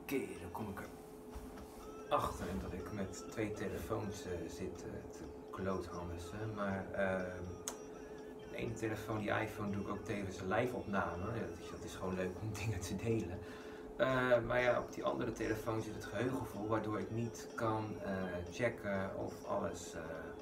keer dan kom ik erachter dat ik met 2 telefoons zit te kloothannissen. Maar de ene telefoon, die iPhone, doe ik ook tevens een live opname. Ja, dat is gewoon leuk om dingen te delen. Maar ja, op die andere telefoon zit het geheugen vol, waardoor ik niet kan checken of alles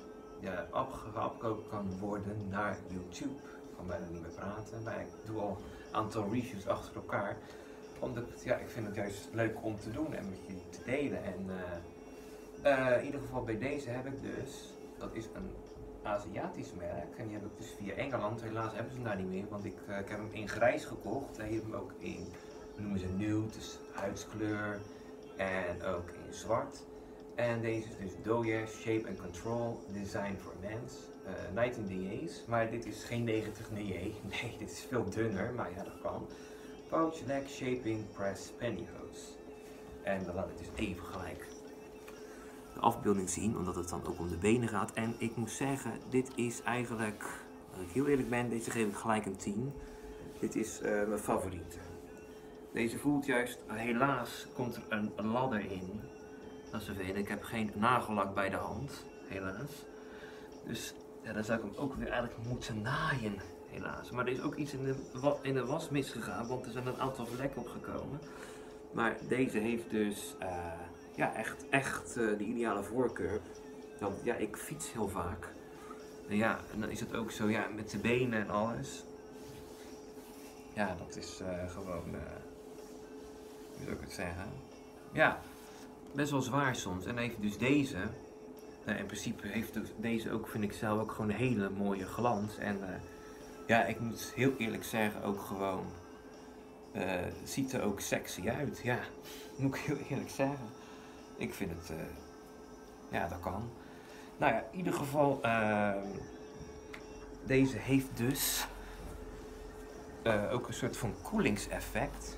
geüpload kan worden naar YouTube. Ik kan bijna niet meer praten, maar ik doe al een aantal reviews achter elkaar. Omdat ik vind het juist leuk om te doen en met jullie te delen. En in ieder geval bij deze heb ik dus, dat is een Aziatisch merk. En die heb ik dus via Engeland. Helaas hebben ze hem daar niet meer, want ik heb hem in grijs gekocht. En je hebt hem ook in, hoe noemen ze, nude, dus huidskleur. En ook in zwart. En deze is dus Doye Shape and Control Design for Men's. 19 dA's, maar dit is geen 90 dA. Nee, dit is veel dunner, maar ja, dat kan. Pouch Leg Shaping Press Pantyhose. En dan laat ik dus even gelijk de afbeelding zien, omdat het dan ook om de benen gaat. En ik moet zeggen, dit is eigenlijk, als ik heel eerlijk ben, deze geef ik gelijk een 10. Dit is mijn favoriete. Deze voelt juist, helaas komt er een ladder in. Dat is vervelend. Ik heb geen nagellak bij de hand, helaas. Dus ja, dan zou ik hem ook weer eigenlijk moeten naaien, helaas. Maar er is ook iets in de was misgegaan, want er zijn een aantal vlekken opgekomen. Maar deze heeft dus echt de ideale voorkeur. Want ja, ik fiets heel vaak. En ja, en dan is het ook zo, ja, met de benen en alles. Ja, dat is gewoon, hoe zou ik het zeggen? Ja, best wel zwaar soms. En dan heeft dus deze, in principe heeft dus deze ook, vind ik zelf, ook gewoon een hele mooie glans. En ja, ik moet heel eerlijk zeggen, ook gewoon, ziet er ook sexy uit. Ja, moet ik heel eerlijk zeggen. Ik vind het, ja, dat kan. Nou ja, in ieder geval, deze heeft dus ook een soort van koelingseffect.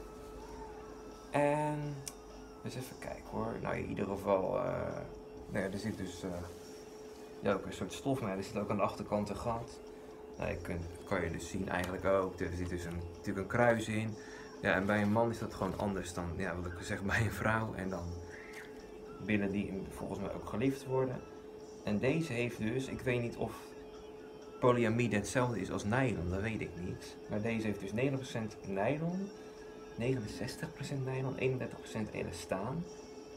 En eens even kijken hoor. Nou, in ieder geval, nou ja, er zit dus ook een soort stof, maar er zit ook aan de achterkant een gat. Nou, kan je dus zien eigenlijk ook. Er zit dus natuurlijk een kruis in. Ja, en bij een man is dat gewoon anders dan, ja, wat ik zeg, bij een vrouw. En dan billen die volgens mij ook gelift worden. En deze heeft dus, ik weet niet of polyamide hetzelfde is als nylon, dat weet ik niet. Maar deze heeft dus 90% nylon, 69% nylon, 31% elastaan.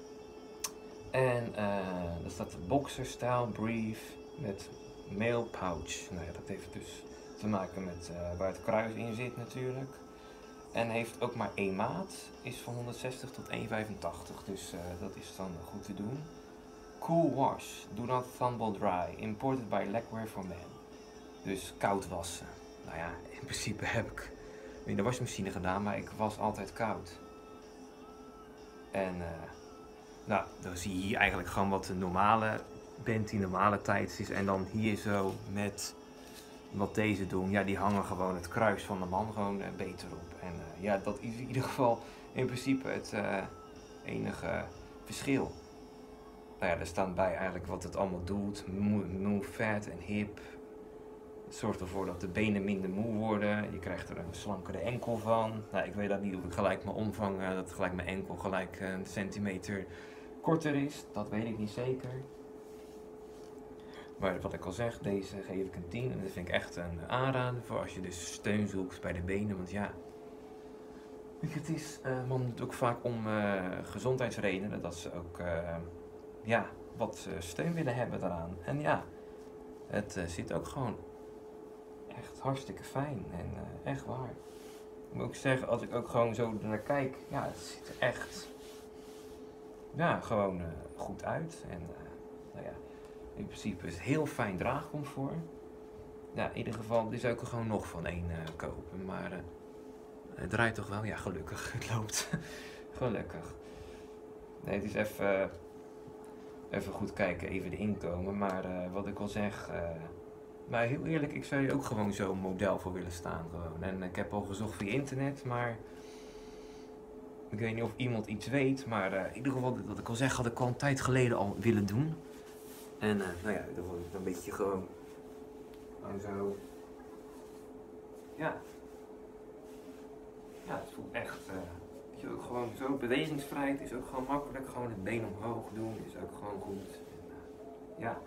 En dat staat boxer style brief met male pouch. Nou ja, dat heeft dus te maken met waar het kruis in zit natuurlijk. En heeft ook maar 1 maat, is van 160 tot 1,85, dus dat is dan goed te doen. Cool wash, do not tumble dry, imported by Legwear for Men. Dus koud wassen. Nou ja, in principe heb ik in de wasmachine gedaan, maar ik was altijd koud. En nou, dan zie je hier eigenlijk gewoon wat de normale Benty normale tijd is. En dan hier zo met wat deze doen, ja, die hangen gewoon het kruis van de man gewoon beter op. En ja, dat is in ieder geval in principe het enige verschil. Nou ja, er staat bij eigenlijk wat het allemaal doet. Move fat en hip. Het zorgt ervoor dat de benen minder moe worden. Je krijgt er een slankere enkel van. Nou, ik weet dat niet of ik gelijk mijn omvang, dat gelijk mijn enkel gelijk een centimeter korter is. Dat weet ik niet zeker. Maar wat ik al zeg, deze geef ik een 10. En dat vind ik echt een aanrader voor als je dus steun zoekt bij de benen. Want ja, het is, man doet ook vaak om gezondheidsredenen. Dat ze ook ja, wat steun willen hebben daaraan. En ja, het zit ook gewoon echt hartstikke fijn en echt waar. Ik moet ook zeggen, als ik ook gewoon zo naar kijk, ja, het ziet er echt, ja, gewoon goed uit. En nou ja, in principe is het heel fijn draagcomfort. Ja, in ieder geval, dit zou ik er gewoon nog van één kopen, maar het draait toch wel, ja, gelukkig, het loopt, gelukkig. Nee, het is even goed kijken, even de inkomen, maar wat ik al zeg, maar heel eerlijk, ik zou je ook gewoon zo'n model voor willen staan gewoon. En ik heb al gezocht via internet, maar ik weet niet of iemand iets weet, maar in ieder geval, wat ik al zeg, had ik al een tijd geleden al willen doen. En nou ja, dan word ik een beetje gewoon zo, ja, het voelt echt Weet je, ook gewoon zo, bewegingsvrijheid is ook gewoon makkelijk. Gewoon het been omhoog doen is ook gewoon goed. En, ja.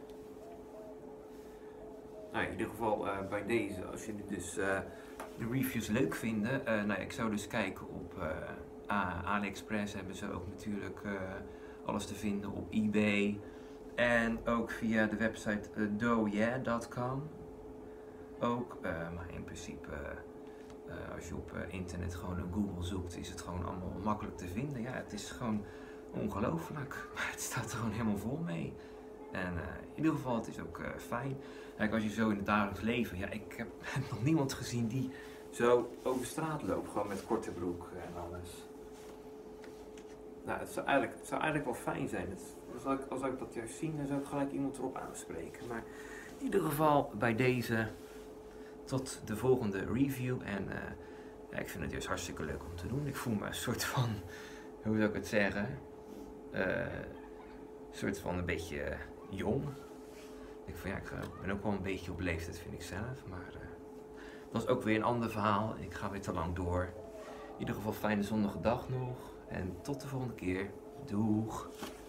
Nou, in ieder geval bij deze, als jullie dus de reviews leuk vinden, nou, ik zou dus kijken op AliExpress hebben ze ook natuurlijk alles te vinden op eBay en ook via de website doyeah.com ook, maar in principe als je op internet gewoon een Google zoekt is het gewoon allemaal makkelijk te vinden. Ja, het is gewoon ongelooflijk, maar het staat er gewoon helemaal vol mee. En in ieder geval, het is ook fijn. Kijk, als je zo in het dagelijks leven, ja, ik heb nog niemand gezien die zo over straat loopt, gewoon met korte broek en alles. Nou, het zou eigenlijk wel fijn zijn. Als ik dat juist zie, dan zou ik gelijk iemand erop aanspreken. Maar in ieder geval bij deze, tot de volgende review. En ja, ik vind het juist hartstikke leuk om te doen. Ik voel me een soort van, hoe zou ik het zeggen, een soort van een beetje jong. Ik ben ook wel een beetje op leeftijd, vind ik zelf. Maar dat is ook weer een ander verhaal. Ik ga weer te lang door. In ieder geval fijne zonnige dag nog. En tot de volgende keer. Doeg!